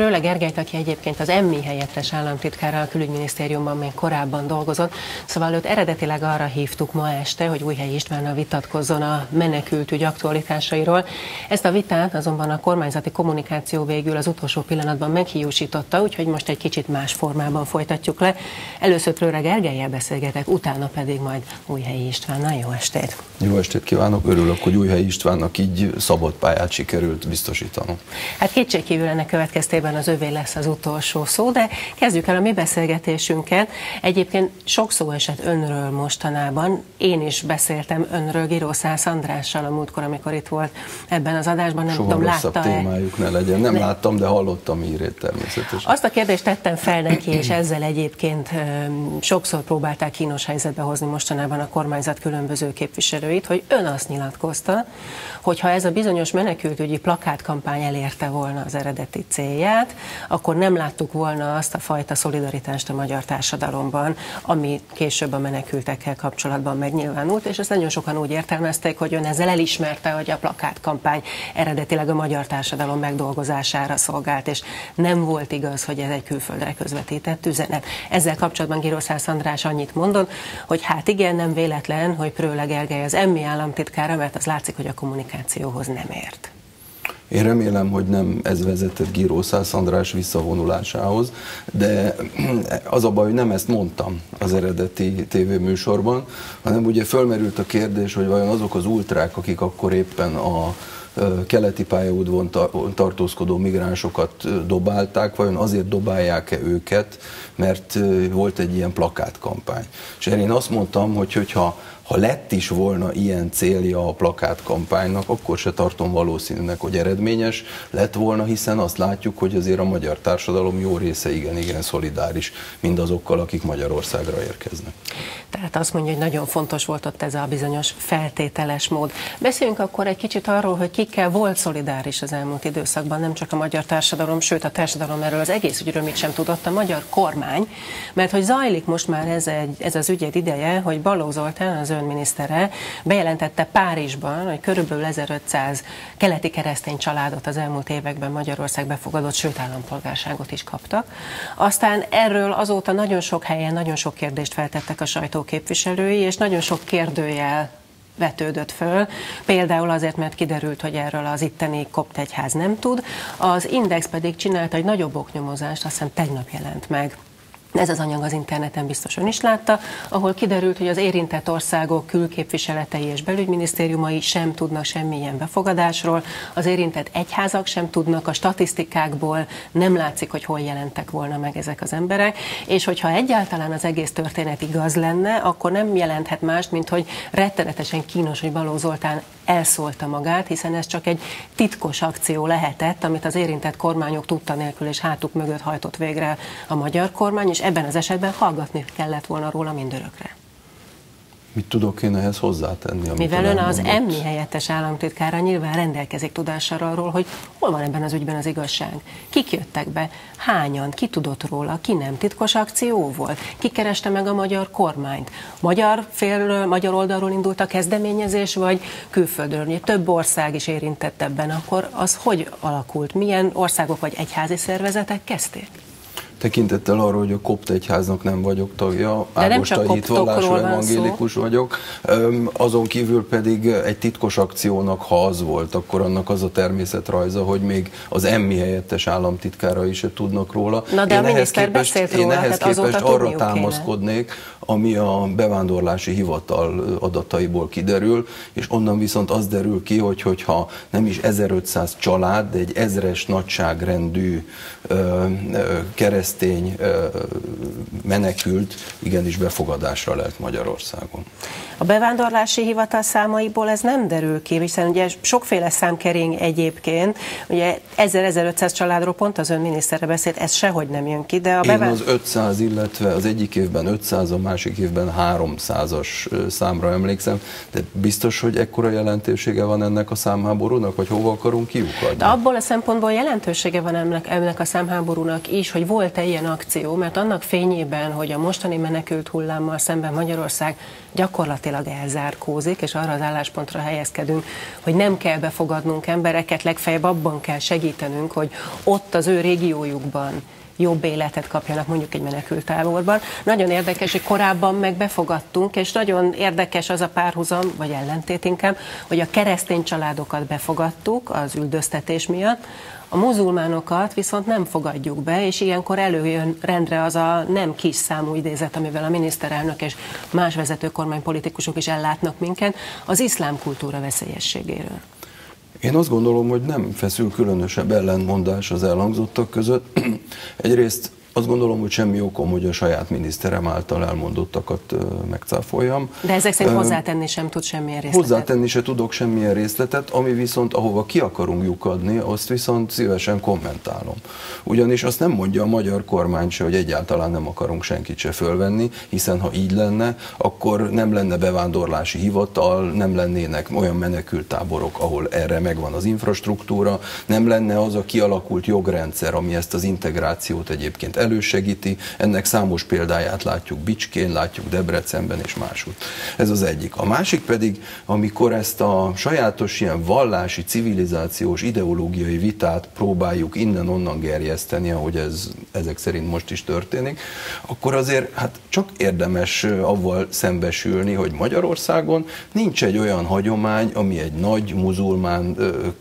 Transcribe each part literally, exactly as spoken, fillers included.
Prölle Gergelyt, aki egyébként az emmi helyettes államtitkára a külügyminisztériumban még korábban dolgozott, szóval őt eredetileg arra hívtuk ma este, hogy Újhelyi Istvánnal vitatkozzon a menekültügy aktualitásairól. Ezt a vitát azonban a kormányzati kommunikáció végül az utolsó pillanatban meghiúsította, úgyhogy most egy kicsit más formában folytatjuk le. Először Prölle Gergellyel beszélgetek, utána pedig majd Újhelyi Istvánnal. Jó estét! Jó estét kívánok! Örülök, hogy Újhelyi Istvánnak így szabad pályát sikerült biztosítanom. Hát kétségkívül ennek következtében az övé lesz az utolsó szó, de kezdjük el a mi beszélgetésünket. Egyébként sok szó esett önről mostanában. Én is beszéltem önről Giró Szász Andrással a múltkor, amikor itt volt ebben az adásban. Nem Soha tudom, rosszabb látta-e? témájuk ne legyen. Nem ne. láttam, de hallottam hírét természetesen. Azt a kérdést tettem fel neki, és ezzel egyébként sokszor próbálták kínos helyzetbe hozni mostanában a kormányzat különböző képviselőit, hogy ön azt nyilatkozta, hogy ha ez a bizonyos menekültügyi plakátkampány elérte volna az eredeti célját, akkor nem láttuk volna azt a fajta szolidaritást a magyar társadalomban, ami később a menekültekkel kapcsolatban megnyilvánult, és ezt nagyon sokan úgy értelmezték, hogy ön ezzel elismerte, hogy a plakátkampány eredetileg a magyar társadalom megdolgozására szolgált, és nem volt igaz, hogy ez egy külföldre közvetített üzenet. Ezzel kapcsolatban Giró Szász András annyit mondott, hogy hát igen, nem véletlen, hogy Prölle Gergely az emmi államtitkára, mert az látszik, hogy a kommunikációhoz nem ért. Én remélem, hogy nem ez vezetett Giró Szász András visszavonulásához, de az a baj, hogy nem ezt mondtam az eredeti tévéműsorban, hanem ugye fölmerült a kérdés, hogy vajon azok az ultrák, akik akkor éppen a keleti pályaudvaron tartózkodó migránsokat dobálták, vajon azért dobálják-e őket, mert volt egy ilyen plakátkampány. És én azt mondtam, hogy hogyha ha lett is volna ilyen célja a plakátkampánynak, akkor se tartom valószínűnek, hogy eredményes lett volna, hiszen azt látjuk, hogy azért a magyar társadalom jó része igen-igen szolidáris mindazokkal, akik Magyarországra érkeznek. Tehát azt mondja, hogy nagyon fontos volt ott ez a bizonyos feltételes mód. Beszéljünk akkor egy kicsit arról, hogy kikkel volt szolidáris az elmúlt időszakban, nem csak a magyar társadalom, sőt a társadalom erről az egész ügyről mit sem tudott, a magyar kormány, mert hogy zajlik most már ez, egy, ez az ügyed ideje, hogy Balogh Zoltán, az önminisztere bejelentette Párizsban, hogy körülbelül ezerötszáz keleti keresztény családot az elmúlt években Magyarország befogadott, sőt állampolgárságot is kaptak. Aztán erről azóta nagyon sok helyen, nagyon sok kérdést feltettek a sajtóképviselői, és nagyon sok kérdőjel vetődött föl, például azért, mert kiderült, hogy erről az itteni kopt egyház nem tud. Az Index pedig csinált egy nagyobb oknyomozást, azt hiszem tegnap jelent meg. Ez az anyag az interneten biztos ön is látta, ahol kiderült, hogy az érintett országok külképviseletei és belügyminisztériumai sem tudnak semmilyen befogadásról, az érintett egyházak sem tudnak, a statisztikákból nem látszik, hogy hol jelentek volna meg ezek az emberek, és hogyha egyáltalán az egész történet igaz lenne, akkor nem jelenthet mást, mint hogy rettenetesen kínos, hogy Balogh Zoltán elszólta magát, hiszen ez csak egy titkos akció lehetett, amit az érintett kormányok tudta nélkül és hátuk mögött hajtott végre a magyar kormány, és ebben az esetben hallgatni kellett volna róla mindörökre. Mit tudok én ehhez hozzátenni? Mivel ön az emmi helyettes államtitkára, nyilván rendelkezik tudással arról, hogy hol van ebben az ügyben az igazság. Kik jöttek be, hányan, ki tudott róla, ki nem, titkos akció volt, ki kereste meg a magyar kormányt. Magyar félről, magyar oldalról indult a kezdeményezés, vagy külföldről? Több ország is érintett ebben, akkor az hogy alakult? Milyen országok vagy egyházi szervezetek kezdték? Tekintettel arra, hogy a kopt egyháznak nem vagyok tagja, ágostai hitvallású evangélikus vagyok, azon kívül pedig egy titkos akciónak, ha az volt, akkor annak az a természetrajza, hogy még az emmi helyettes államtitkárai se tudnak róla. Na de én a miniszter beszélt róla, én ehhez tehát képest arra támaszkodnék, kéne. ami a bevándorlási hivatal adataiból kiderül, és onnan viszont az derül ki, hogy hogyha nem is ezerötszáz család, de egy ezres nagyságrendű ö, ö, keresztény ö, menekült igenis befogadásra lehet Magyarországon. A bevándorlási hivatal számaiból ez nem derül ki, hiszen ugye sokféle szám kering egyébként, ugye ezer-ezerötszáz családról pont az ön minisztere beszélt, ez sehogy nem jön ki, de a bevánd... Én az ötszáz, illetve az egyik évben ötszáz, a másik évben háromszázas számra emlékszem, de biztos, hogy ekkora jelentősége van ennek a számháborúnak, vagy hova akarunk kiukadni? De abból a szempontból jelentősége van ennek, ennek a számháborúnak is, hogy volt érdekelte ilyen akció, mert annak fényében, hogy a mostani menekült hullámmal szemben Magyarország gyakorlatilag elzárkózik, és arra az álláspontra helyezkedünk, hogy nem kell befogadnunk embereket, legfeljebb abban kell segítenünk, hogy ott az ő régiójukban jobb életet kapjanak mondjuk egy menekülttáborban. Nagyon érdekes, hogy korábban meg befogadtunk, és nagyon érdekes az a párhuzam, vagy ellentét inkább, hogy a keresztény családokat befogadtuk az üldöztetés miatt, a muzulmánokat viszont nem fogadjuk be, és ilyenkor előjön rendre az a nem kis számú idézet, amivel a miniszterelnök és más vezető kormánypolitikusok is ellátnak minket, az iszlám kultúra veszélyességéről. Én azt gondolom, hogy nem feszül különösebb ellentmondás az elhangzottak között. Egyrészt azt gondolom, hogy semmi okom, hogy a saját miniszterem által elmondottakat megcáfoljam. De ezek szerint hozzátenni sem tud semmilyen részletet. Hozzátenni se tudok semmilyen részletet, ami viszont ahova ki akarunk lyukadni, azt viszont szívesen kommentálom. Ugyanis azt nem mondja a magyar kormány se, hogy egyáltalán nem akarunk senkit se fölvenni, hiszen ha így lenne, akkor nem lenne bevándorlási hivatal, nem lennének olyan menekülttáborok, ahol erre megvan az infrastruktúra, nem lenne az a kialakult jogrendszer, ami ezt az integrációt egyébként elősegíti, ennek számos példáját látjuk Bicskén, látjuk Debrecenben és máshogy. Ez az egyik. A másik pedig, amikor ezt a sajátos ilyen vallási, civilizációs, ideológiai vitát próbáljuk innen-onnan gerjeszteni, ahogy ez ezek szerint most is történik, akkor azért hát csak érdemes avval szembesülni, hogy Magyarországon nincs egy olyan hagyomány, ami egy nagy muzulmán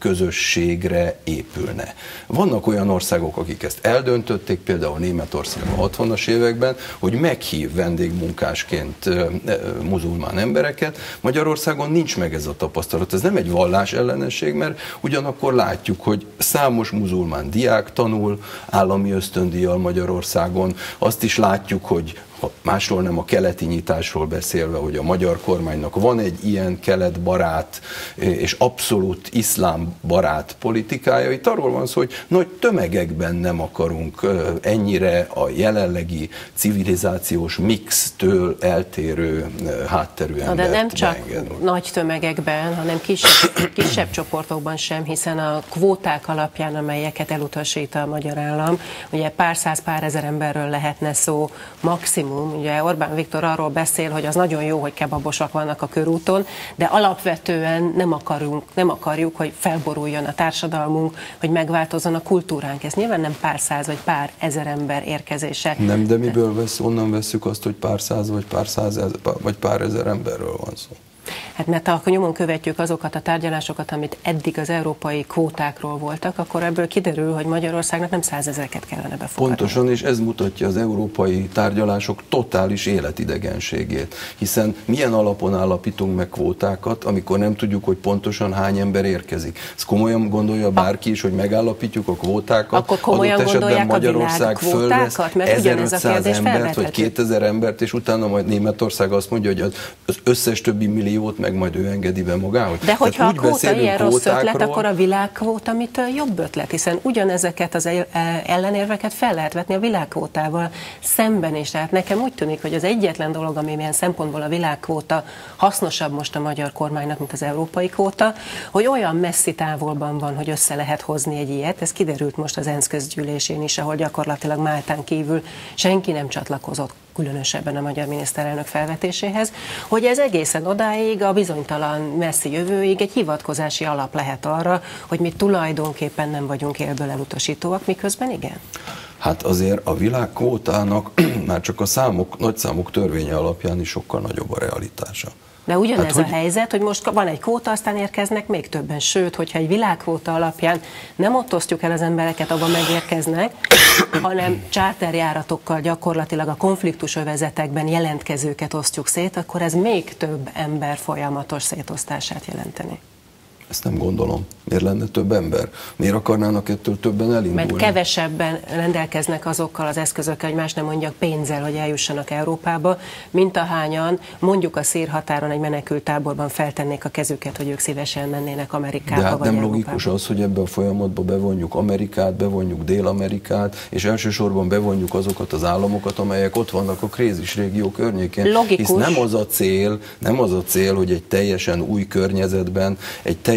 közösségre épülne. Vannak olyan országok, akik ezt eldöntötték, például Németország a hatvanas években, hogy meghív vendégmunkásként muzulmán embereket. Magyarországon nincs meg ez a tapasztalat. Ez nem egy vallás ellenesség, mert ugyanakkor látjuk, hogy számos muzulmán diák tanul állami ösztöndíjjal Magyarországon. Azt is látjuk, hogy másról nem a keleti nyitásról beszélve, hogy a magyar kormánynak van egy ilyen keletbarát és abszolút iszlám barát politikája. Itt arról van szó, hogy nagy tömegekben nem akarunk ennyire a jelenlegi civilizációs mixtől eltérő hátterű embert De nem csak beengedni. Nagy tömegekben, hanem kisebb, kisebb csoportokban sem, hiszen a kvóták alapján, amelyeket elutasít a magyar állam, ugye pár száz, pár ezer emberről lehetne szó maximum. Ugye Orbán Viktor arról beszél, hogy az nagyon jó, hogy kebabosak vannak a körúton, de alapvetően nem akarunk, nem akarjuk, hogy felboruljon a társadalmunk, hogy megváltozzon a kultúránk. Ez nyilván nem pár száz vagy pár ezer ember érkezése. Nem, de miből vesz, onnan vesszük azt, hogy pár száz vagy pár száz vagy pár ezer emberről van szó? Hát mert ha nyomon követjük azokat a tárgyalásokat, amit eddig az európai kvótákról voltak, akkor ebből kiderül, hogy Magyarországnak nem százezreket kellene befogadni. Pontosan, és ez mutatja az európai tárgyalások totális életidegenségét. Hiszen milyen alapon állapítunk meg kvótákat, amikor nem tudjuk, hogy pontosan hány ember érkezik. Ezt komolyan gondolja bárki is, hogy megállapítjuk a kvótákat. Akkor komolyan adott esetben gondolják Magyarország a világkvótákat? Mert ugyanez a kérdés embert, vagy kétezer embert, és utána majd Németország azt mondja, hogy az összes többi milliót meg majd ő engedi be magához. De hogyha a kvóta ilyen rossz ötlet, akkor a világkvóta mitől jobb ötlet? Hiszen ugyanezeket az ellenérveket fel lehet vetni a világkvótával szemben is. Tehát nekem úgy tűnik, hogy az egyetlen dolog, ami milyen szempontból a világkvóta hasznosabb most a magyar kormánynak, mint az európai kvóta, hogy olyan messzi távolban van, hogy össze lehet hozni egy ilyet. Ez kiderült most az ENSZ közgyűlésén is, ahol gyakorlatilag Máltán kívül senki nem csatlakozott különösebben a magyar miniszterelnök felvetéséhez, hogy ez egészen odáig, a bizonytalan messzi jövőig egy hivatkozási alap lehet arra, hogy mi tulajdonképpen nem vagyunk élből elutasítóak, miközben igen. Hát azért a világkvótának már csak a számok, nagy számok törvénye alapján is sokkal nagyobb a realitása. De ugyanez hát, hogy... a helyzet, hogy most van egy kvóta, aztán érkeznek még többen. Sőt, hogyha egy világkvóta alapján nem ott osztjuk el az embereket, ahol megérkeznek, hanem charterjáratokkal gyakorlatilag a konfliktusövezetekben jelentkezőket osztjuk szét, akkor ez még több ember folyamatos szétosztását jelenteni. Ezt nem gondolom. Miért lenne több ember? Miért akarnának ettől többen elindulni? Mert kevesebben rendelkeznek azokkal az eszközökkel, hogy más nem mondjak, pénzzel, hogy eljussanak Európába, mint ahányan mondjuk a szír határon egy menekülttáborban feltennék a kezüket, hogy ők szívesen mennének Amerikába. De hát vagy nem Európába. logikus az, hogy ebbe a folyamatba bevonjuk Amerikát, bevonjuk Dél-Amerikát, és elsősorban bevonjuk azokat az államokat, amelyek ott vannak a krízis régió környékén. Logikus. Hisz nem az a cél, nem az a cél, hogy egy teljesen új környezetben, egy teljesen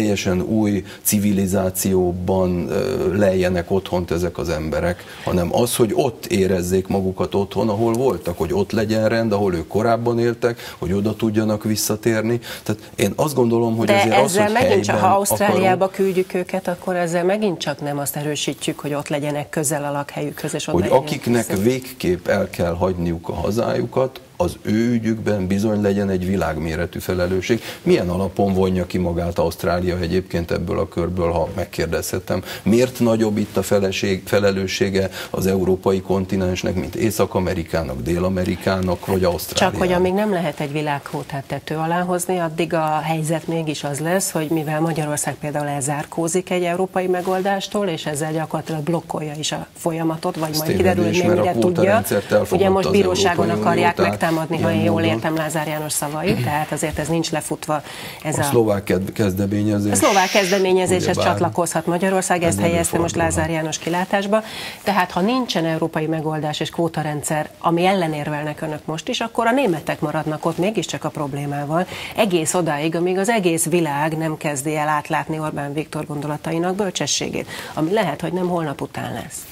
teljesen új civilizációban lejjenek otthont ezek az emberek, hanem az, hogy ott érezzék magukat otthon, ahol voltak, hogy ott legyen rend, ahol ők korábban éltek, hogy oda tudjanak visszatérni. Tehát én azt gondolom, hogy de ezért az, hogy megint csak, ha Ausztráliába akarunk, küldjük őket, akkor ezzel megint csak nem azt erősítjük, hogy ott legyenek közel a lakhelyükhöz, és hogy akiknek végképp el kell hagyniuk a hazájukat, az ő ügyükben bizony legyen egy világméretű felelősség. Milyen alapon vonja ki magát Ausztrália egyébként ebből a körből, ha megkérdezhetem? Miért nagyobb itt a feleség, felelőssége az európai kontinensnek, mint Észak-Amerikának, Dél-Amerikának, vagy Ausztráliának? Csak hogy amíg nem lehet egy világhótát tető alá hozni, addig a helyzet mégis az lesz, hogy mivel Magyarország például elzárkózik egy európai megoldástól, és ezzel gyakorlatilag blokkolja is a folyamatot, vagy majd kiderül, hogy mennyire tudja. Ugye most bíróságon akarják megtámadni, ha én jól értem Lázár János szavait, tehát azért ez nincs lefutva. Ez a, a szlovák kezdeményezés. A szlovák kezdeményezéshez csatlakozhat Magyarország, ezt helyezte most Lázár János kilátásba. Tehát ha nincsen európai megoldás és kvótarendszer, ami ellenérvelnek önök most is, akkor a németek maradnak ott mégiscsak a problémával. Egész odáig, amíg az egész világ nem kezdi el átlátni Orbán Viktor gondolatainak bölcsességét, ami lehet, hogy nem holnap után lesz.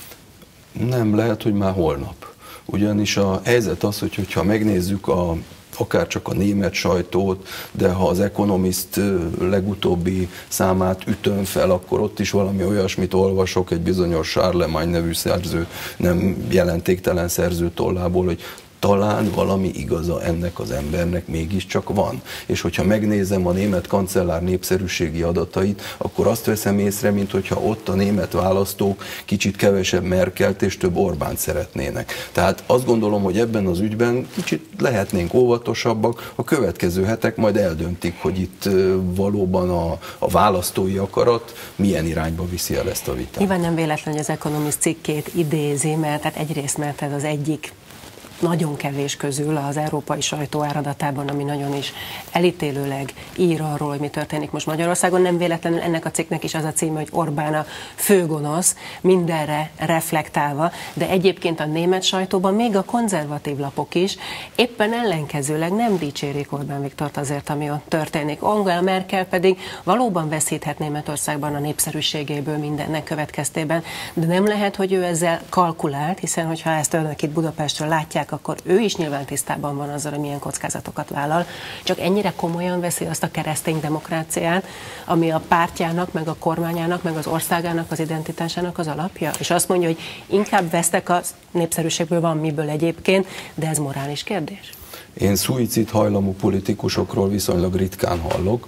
Nem, lehet, hogy már holnap. Ugyanis a helyzet az, hogy hogyha megnézzük a, akár csak a német sajtót, de ha az Economist legutóbbi számát ütöm fel, akkor ott is valami olyasmit olvasok egy bizonyos Charlemagne nevű szerző, nem jelentéktelen szerző tollából, hogy talán valami igaza ennek az embernek mégiscsak van. És hogyha megnézem a német kancellár népszerűségi adatait, akkor azt veszem észre, mint hogyha ott a német választók kicsit kevesebb Merkelt és több Orbánt szeretnének. Tehát azt gondolom, hogy ebben az ügyben kicsit lehetnénk óvatosabbak, a következő hetek majd eldöntik, hogy itt valóban a, a választói akarat milyen irányba viszi el ezt a vitát. Nyilván nem véletlen, hogy az Economist cikkét idézi, mert hát egyrészt, mert ez az egyik nagyon kevés közül az európai sajtó áradatában, ami nagyon is elítélőleg ír arról, hogy mi történik most Magyarországon. Nem véletlenül ennek a cikknek is az a címe, hogy Orbán a főgonosz, mindenre reflektálva, de egyébként a német sajtóban még a konzervatív lapok is éppen ellenkezőleg nem dicsérik Orbán Viktort azért, ami ott történik. Angela Merkel pedig valóban veszíthet Németországban a népszerűségéből mindennek következtében, de nem lehet, hogy ő ezzel kalkulált, hiszen hogyha ezt önök itt Budapestről látják, akkor ő is nyilván tisztában van azzal, hogy milyen kockázatokat vállal. Csak ennyire komolyan veszi azt a keresztény demokráciát, ami a pártjának, meg a kormányának, meg az országának, az identitásának az alapja. És azt mondja, hogy inkább vesztek a népszerűségből, van miből egyébként, de ez morális kérdés. Én szuicid hajlamú politikusokról viszonylag ritkán hallok,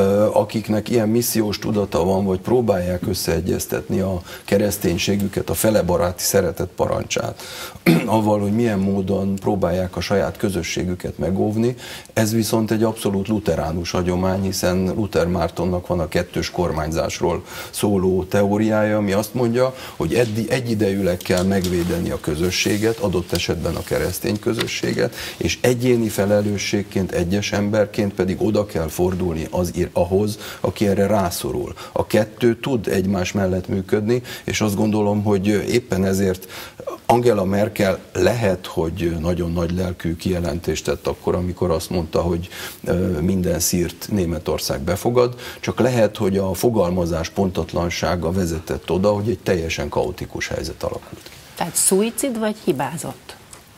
akiknek ilyen missziós tudata van, vagy próbálják összeegyeztetni a kereszténységüket, a felebaráti szeretet parancsát, avval, hogy milyen módon próbálják a saját közösségüket megóvni. Ez viszont egy abszolút luteránus hagyomány, hiszen Luther Mártonnak van a kettős kormányzásról szóló teóriája, ami azt mondja, hogy eddi, egyidejűleg kell megvédeni a közösséget, adott esetben a keresztény közösséget, és egy egyéni felelősségként, egyes emberként pedig oda kell fordulni az, ahhoz, aki erre rászorul. A kettő tud egymás mellett működni, és azt gondolom, hogy éppen ezért Angela Merkel lehet, hogy nagyon nagy lelkű kijelentést tett akkor, amikor azt mondta, hogy minden szírt Németország befogad, csak lehet, hogy a fogalmazás pontatlansága vezetett oda, hogy egy teljesen kaotikus helyzet alakult. Tehát szuicid vagy hibázott?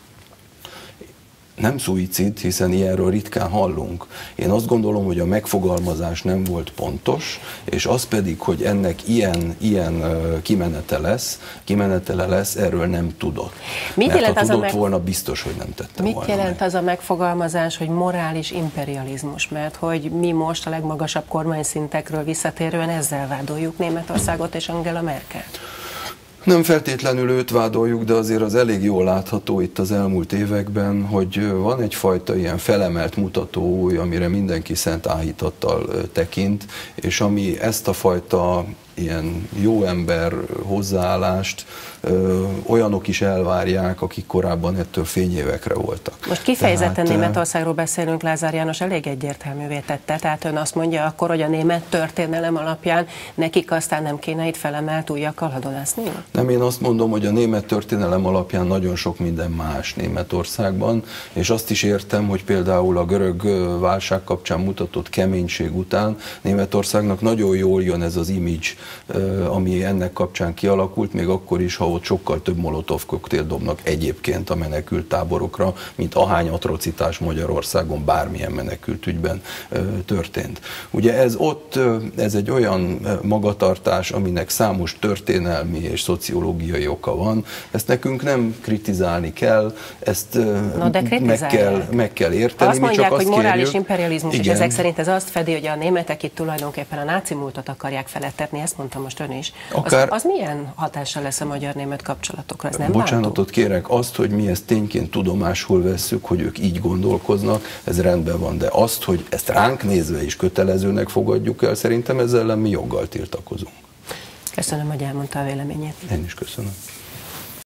Nem szuicid, hiszen ilyenről ritkán hallunk. Én azt gondolom, hogy a megfogalmazás nem volt pontos, és az pedig, hogy ennek ilyen, ilyen kimenete lesz, kimenetele lesz, erről nem tudott. Mit Mert ha tudott meg... volna, biztos, hogy nem tette Mit volna jelent meg. az a megfogalmazás, hogy morális imperializmus? Mert hogy mi most a legmagasabb kormányszintekről visszatérően ezzel vádoljuk Németországot és Angela Merkelt. Nem feltétlenül őt vádoljuk, de azért az elég jól látható itt az elmúlt években, hogy van egyfajta ilyen felemelt mutató, amire mindenki szent áhítattal tekint, és ami ezt a fajta ilyen jó ember hozzáállást ö, olyanok is elvárják, akik korábban ettől fényévekre voltak. Most kifejezetten tehát, Németországról beszélünk, Lázár János elég egyértelművé tette, tehát ön azt mondja akkor, hogy a német történelem alapján nekik aztán nem kéne itt felemelt ujjakkal hadonászni? Nem, én azt mondom, hogy a német történelem alapján nagyon sok minden más Németországban, és azt is értem, hogy például a görög válság kapcsán mutatott keménység után Németországnak nagyon jól jön ez az image, ami ennek kapcsán kialakult, még akkor is, ha ott sokkal több molotov koktélt dobnak egyébként a menekült táborokra, mint ahány atrocitás Magyarországon bármilyen menekült ügyben történt. Ugye ez ott, ez egy olyan magatartás, aminek számos történelmi és szociológiai oka van. Ezt nekünk nem kritizálni kell, ezt no, meg, kell, meg kell érteni. Azt mondják, Mi csak hogy azt morális kérjük, imperializmus, igen. és ezek szerint ez azt fedi, hogy a németek itt tulajdonképpen a náci múltat akarják felettetni, ezt mondta most ön is. Akár, az, az milyen hatással lesz a magyar-német kapcsolatokra? Ez nem bocsánatot bántó? kérek, azt, hogy mi ezt tényként tudomásul vesszük, hogy ők így gondolkoznak, ez rendben van, de azt, hogy ezt ránk nézve is kötelezőnek fogadjuk el, szerintem ezzel ellen mi joggal tiltakozunk. Köszönöm, hogy elmondta a véleményét. Én is köszönöm.